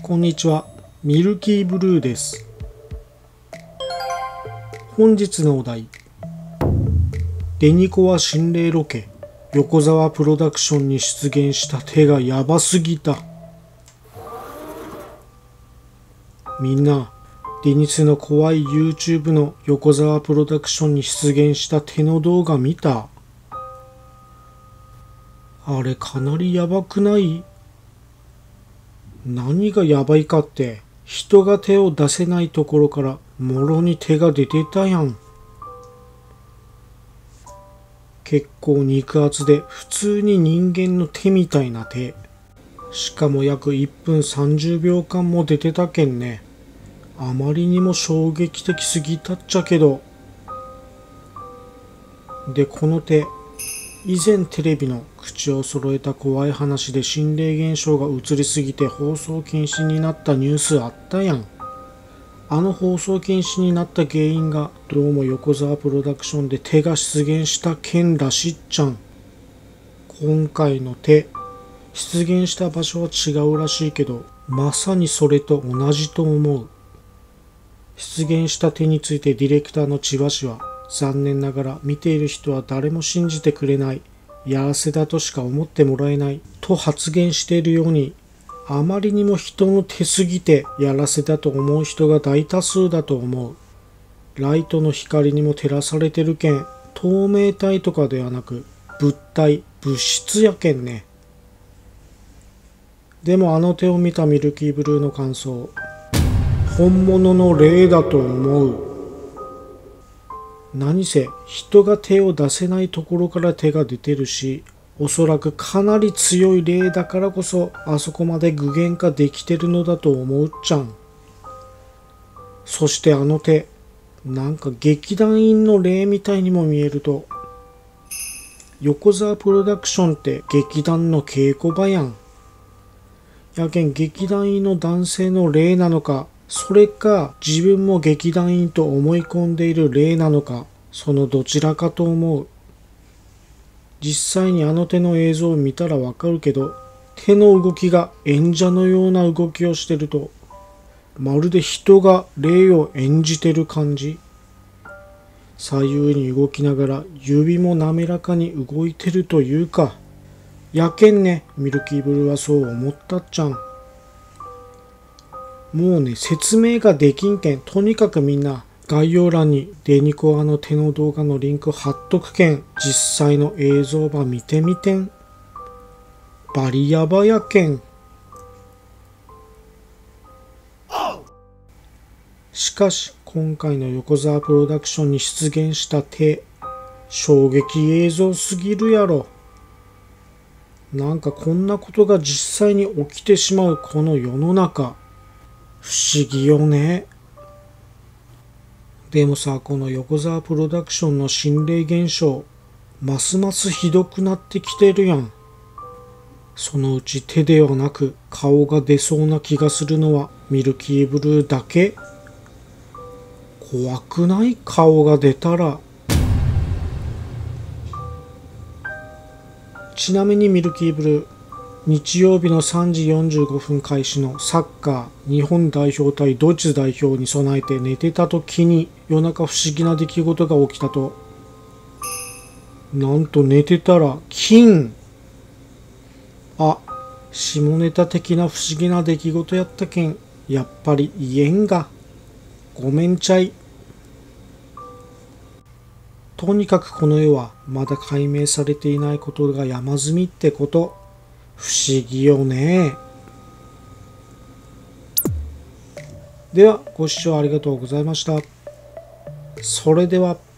こんにちは、ミルキーブルーです。本日のお題、デニコは心霊ロケ、横沢プロダクションに出現した手がヤバすぎた。みんな、デニスの怖い YouTube の横沢プロダクションに出現した手の動画見た？あれかなりヤバくない？何がヤバいかって、人が手を出せないところからもろに手が出てたやん。結構肉厚で普通に人間の手みたいな手。しかも約1分30秒間も出てたけんね。あまりにも衝撃的すぎたっちゃけど。で、この手、以前テレビの口を揃えた怖い話で心霊現象が移りすぎて放送禁止になったニュースあったやん。あの放送禁止になった原因がどうも横沢プロダクションで手が出現した件らしっちゃん。今回の手、出現した場所は違うらしいけど、まさにそれと同じと思う。出現した手についてディレクターの千葉氏は、残念ながら見ている人は誰も信じてくれない、やらせだとしか思ってもらえないと発言しているように、あまりにも人の手すぎてやらせだと思う人が大多数だと思う。ライトの光にも照らされてるけん、透明体とかではなく物体、物質やけんね。でもあの手を見たミルキーブルーの感想、本物の霊だと思う。何せ人が手を出せないところから手が出てるし、おそらくかなり強い霊だからこそあそこまで具現化できてるのだと思うっちゃん。そしてあの手、なんか劇団員の霊みたいにも見えると。横沢プロダクションって劇団の稽古場やん。やけん劇団員の男性の霊なのか、それか自分も劇団員と思い込んでいる霊なのか、そのどちらかと思う。実際にあの手の映像を見たらわかるけど、手の動きが演者のような動きをしてると、まるで人が霊を演じてる感じ。左右に動きながら指も滑らかに動いてるというか、やけんね、ミルキーブルーはそう思ったっちゃん。もうね、説明ができんけん、とにかくみんな概要欄にデニコアの手の動画のリンク貼っとくけん、実際の映像ば見てみてん。バリヤバやけん。しかし、今回の横沢プロダクションに出現した手、衝撃映像すぎるやろ。なんかこんなことが実際に起きてしまうこの世の中。不思議よね。でもさ、この横沢プロダクションの心霊現象、ますますひどくなってきてるやん。そのうち手ではなく顔が出そうな気がするのはミルキーブルーだけ。怖くない？顔が出たら。ちなみにミルキーブルー、日曜日の3時45分開始のサッカー日本代表対ドイツ代表に備えて寝てた時に夜中不思議な出来事が起きたと。なんと寝てたら金。あ、下ネタ的な不思議な出来事やったけん、やっぱり言えんが。ごめんちゃい。とにかくこの世はまだ解明されていないことが山積みってこと。不思議よね。ではご視聴ありがとうございました。それでは。